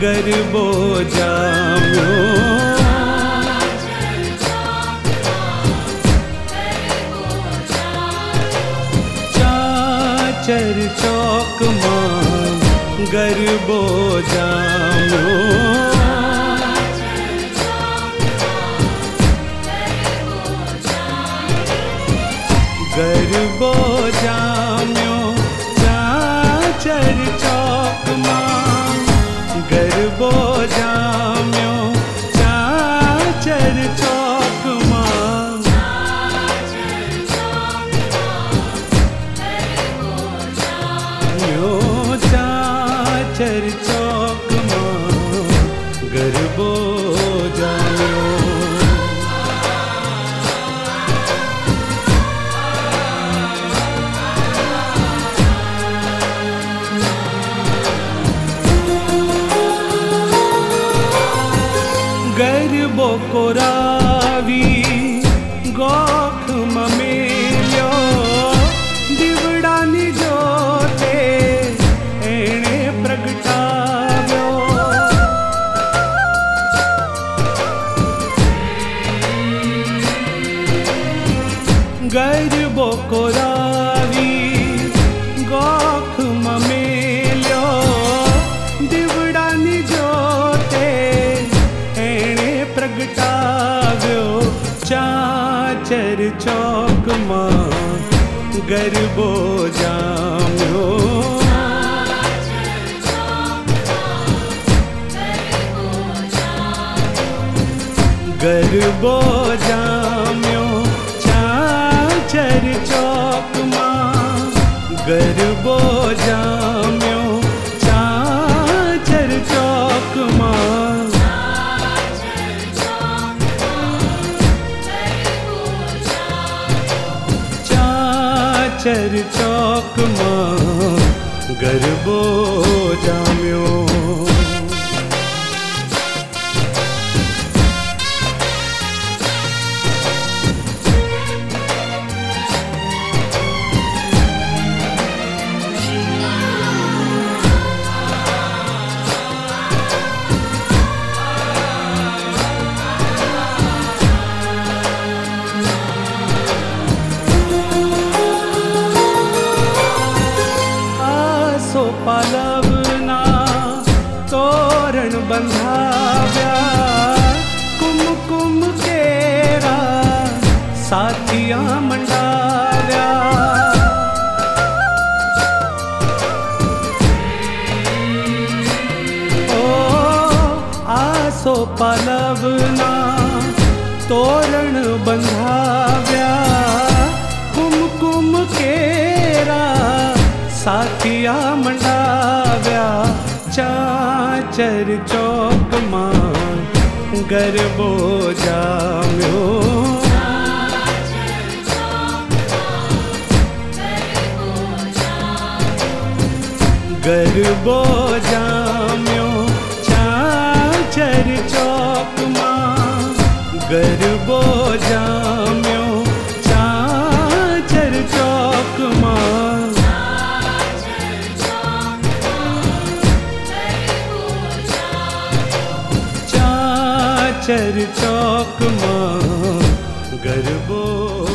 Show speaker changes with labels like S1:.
S1: गरबो जाम्यो। चाचर चौक मां गरबो जाम्यो। गरबो जाम्यो चाचर चौक मां गरबो जाम्यो चाचर चौक मां। यो चाचर चौक मां गरबो जाम्यो। गरबो कोरावी गोख ममेल्यो दिवड़ानी जोते एणे प्रगटाव्यो। गरबो कोरावी गोख ममेल्यो दिवड़ानी जोते प्रगटाव्यो। चाचर चौक मां गरबो जाम्यो। गरबो जाम्यो चाचर चौक मां गरबो जाम्यो चाचर चौक मां। चाचर चौक मां गरबो जाम्यो। पालवना तोरण बंधाव्या कुमकुम केरा साथिया मंडाव्या। ओ आसो पालवना तोरण बंधाव्या कुमकुम केरा साथिया मंडाव्या। चाचर चौक मां गरबो जाम्यो। गरबो जाम्यो चाचर चौक मां गरबो जाम्यो चाचर चौक मां। चाचर चौक मां गरबो